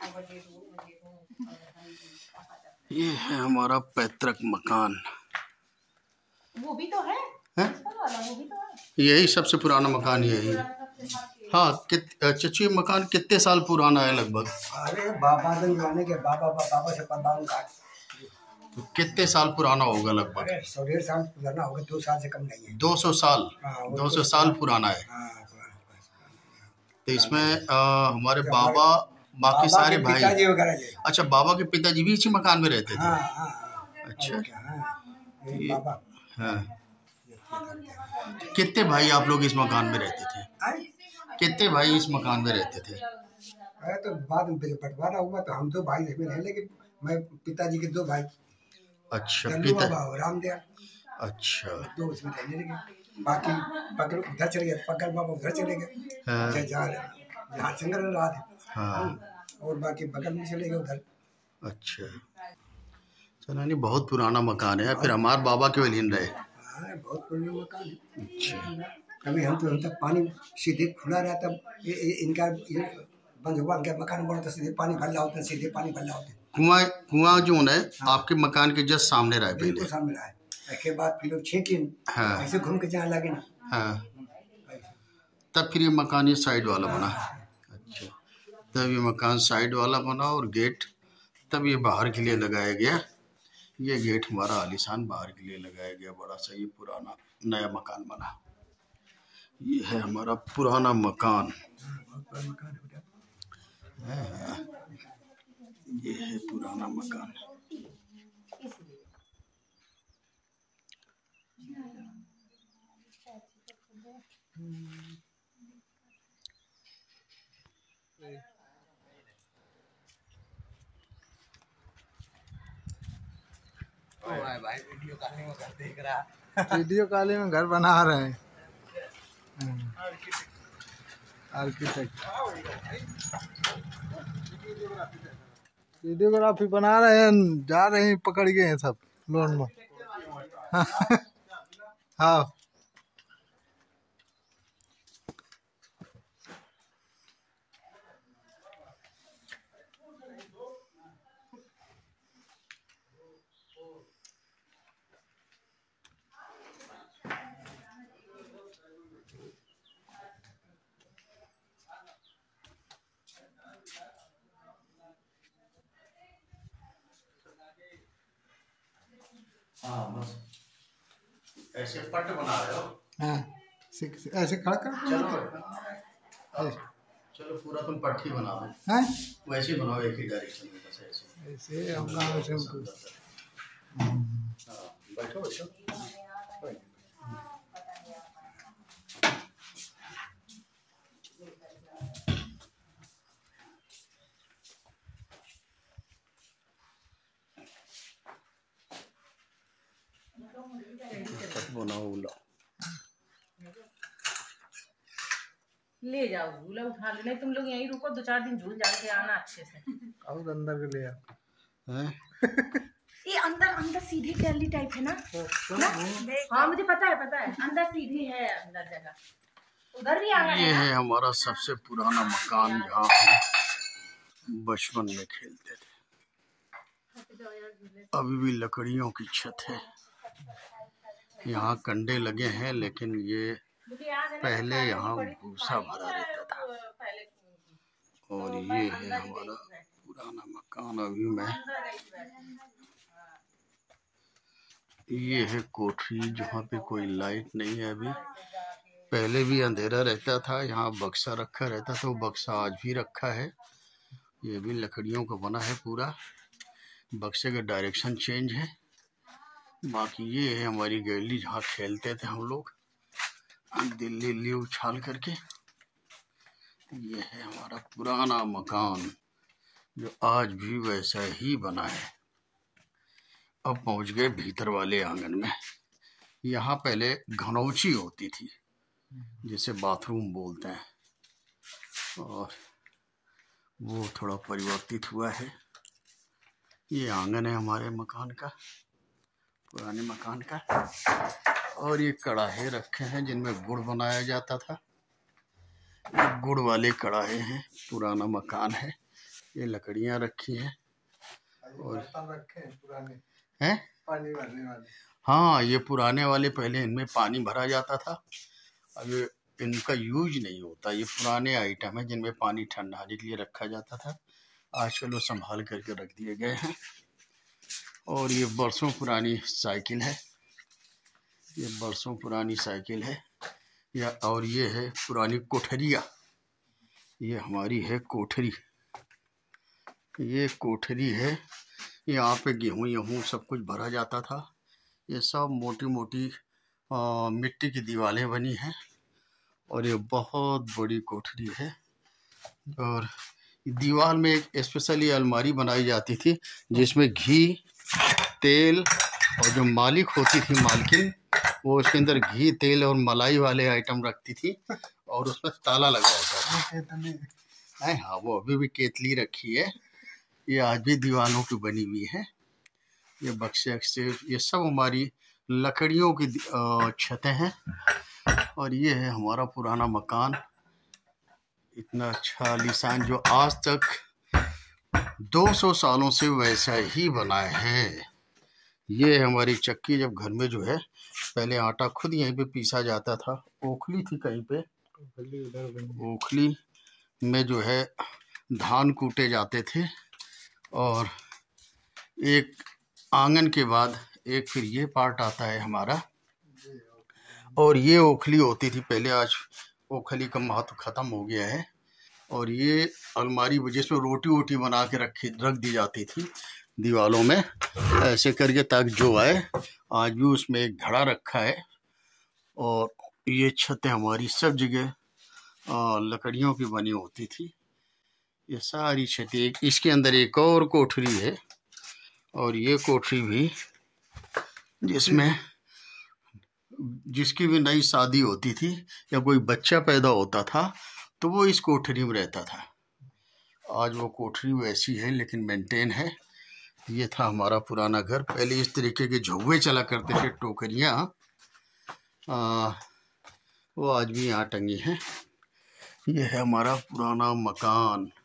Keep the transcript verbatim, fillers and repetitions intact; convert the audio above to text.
ये है हमारा पैतृक मकान। वो भी तो है, है? वो भी तो है। यही सबसे पुराना मकान यही है। हाँ, चच्ची मकान कितने साल पुराना है लगभग? अरे बाबा जमाने के बाबा बाबा से परदान का तो कितने साल पुराना होगा लगभग? सौ डेढ़ साल पुराना होगा, दो साल से कम नहीं है। दो सौ साल? दो सौ साल पुराना है। तो इसमें आ, हमारे बाबा बाकी सारे भाई पिताजी वगैरह। अच्छा, बाबा के पिताजी भी इसी मकान में रहते थे? हाँ, हाँ, अच्छा। ये, बाबा। हाँ। कितने भाई आप लोग इस मकान में रहते थे? कितने भाई इस मकान में रहते थे? अरे तो बाद में बंटवारा हुआ तो हम दो भाई इसमें रहे, लेकिन मैं पिताजी के दो भाई। अच्छा, पिता रामदयाल। अच्छा, दो उसमें रहने लगे, बाकी पकड़ उधर चले गए, पकड़ बाबा उधर चले गए। हाँ। जहाँ सिंगर रहा था। हाँ। और बाकी बगल में चले गए उधर। अच्छा, चलो नहीं, बहुत पुराना मकान है। फिर हमारे बाबा के वलीन रहे। हाँ, बहुत पुराना मकान है। अच्छा, कभी हम तो हम तक पानी सीधे खुला रहता, ये, ये इनका ये बंद हुआ, इनका मकान बना तो सीधे पानी भर होता, सीधे पानी भर होता। कुआं कुआं जो है आपके मकान के जस्ट सामने रहा है? बिल्कुल सामने रहा है। उसके बाद फिर लोग छींटे। हाँ। ऐसे घूम के जाने लगे ना। हाँ, तब फिर ये मकान ये साइड वाला बना। अच्छा, तब ये मकान साइड वाला बना और गेट तब ये बाहर के लिए लगाया गया। ये गेट हमारा आलीशान बाहर के लिए लगाया गया, बड़ा सा ये पुराना नया मकान बना। ये है हमारा पुराना मकान। हाँ, ये है पुराना मकान। भाई वीडियो कॉलिंग में घर देख रहा। वीडियो कॉलिंग में घर बना रहे हैं। आर्किटेक्ट वीडियोग्राफी बना रहे हैं, जा रहे हैं, पकड़ गए हैं सब लोन में। हाँ, हाँ, बस ऐसे पट बना रहे हो? हाँ, ऐसे खड़ा कर। चलो चलो, पूरा तुम पट्टी बना दो। हैं? वैसे ही बनाओ, एक ही डायरेक्शन में, बस ऐसे ऐसे हम गाँव से उनको। हाँ, बैठो बैठो। बनाओ लो, ले जाओ झूला उठा ले, नहीं तुम लोग यहीं रुको, दो चार दिन झूल जाके आना अच्छे से। और अंदर के लिए हैं? ये अंदर अंदर सीधी गैलरी टाइप है ना? ना? हाँ, मुझे पता है पता है, अंदर सीधी है, अंदर जगह उधर भी आना है। ये है हमारा सबसे पुराना मकान, जहाँ हम बचपन में खेलते थे। अभी भी लकड़ियों की छत है। यहाँ कंडे लगे हैं, लेकिन ये पहले यहाँ भूसा भरा रहता था। और ये है हमारा पुराना मकान। अभी मैं ये है कोठरी, जहाँ पे कोई लाइट नहीं है अभी। पहले भी अंधेरा रहता था, यहाँ बक्सा रखा रहता था, वो बक्सा आज भी रखा है। ये भी लकड़ियों का बना है पूरा। बक्से का डायरेक्शन चेंज है। बाकी ये है हमारी गैलरी, जहाँ खेलते थे हम लोग दिल्ली दिल्ली उछाल करके। ये है हमारा पुराना मकान, जो आज भी वैसा ही बना है। अब पहुंच गए भीतर वाले आंगन में। यहाँ पहले घनौची होती थी, जिसे बाथरूम बोलते हैं, और वो थोड़ा परिवर्तित हुआ है। ये आंगन है हमारे मकान का, पुराने मकान का। और ये कड़ाहे रखे हैं जिनमें गुड़ बनाया जाता था। ये गुड़ वाले कड़ाहे हैं, पुराना मकान है। ये लकड़ियाँ रखी हैं और रखे हैं पुराने हैं पानी भरने वाले। हाँ, ये पुराने वाले, पहले इनमें पानी भरा जाता था, अब ये इनका यूज नहीं होता। ये पुराने आइटम है जिनमें पानी ठंडाने के लिए रखा जाता था, आजकल वो संभाल करके रख दिए गए हैं। और ये बरसों पुरानी साइकिल है, ये बरसों पुरानी साइकिल है या और ये है पुरानी कोठरिया। ये हमारी है कोठरी, ये कोठरी है। यहाँ पे गेहूँ गेहूँ सब कुछ भरा जाता था। ये सब मोटी मोटी आ, मिट्टी की दीवारें बनी हैं और ये बहुत बड़ी कोठरी है। और दीवार में एक स्पेशली अलमारी बनाई जाती थी जिसमें घी, तेल और जो मालिक होती थी मालकिन, वो उसके अंदर घी, तेल और मलाई वाले आइटम रखती थी और उसमें ताला लगा होता था। हाँ, वो अभी भी केतली रखी है, ये आज भी दीवारों की बनी हुई है। ये बक्से अक्से ये सब हमारी लकड़ियों की छतें हैं। और ये है हमारा पुराना मकान, इतना अच्छा आलीशान, जो आज तक दो सौ सालों से वैसा ही बना है। ये हमारी चक्की, जब घर में जो है पहले आटा खुद यहीं पे पीसा जाता था, ओखली थी कहीं पे, ओखली में जो है धान कूटे जाते थे। और एक आंगन के बाद एक फिर ये पार्ट आता है हमारा, और ये ओखली होती थी पहले, आज ओखली का महत्व खत्म हो गया है। और ये अलमारी जिसमें रोटी वोटी बना के रखी रख दी जाती थी दीवारों में ऐसे करके, ताकि जो आए, आज भी उसमें एक घड़ा रखा है। और ये छतें हमारी सब जगह लकड़ियों की बनी होती थी। ये सारी छतें, एक इसके अंदर एक और कोठरी है, और ये कोठरी भी जिसमें जिसकी भी नई शादी होती थी या कोई बच्चा पैदा होता था तो वो इस कोठरी में रहता था। आज वो कोठरी वैसी है लेकिन मेंटेन है। ये था हमारा पुराना घर। पहले इस तरीके के झौवे चला करते थे, टोकरियाँ, वो आज भी यहाँ टंगी हैं। ये है हमारा पुराना मकान।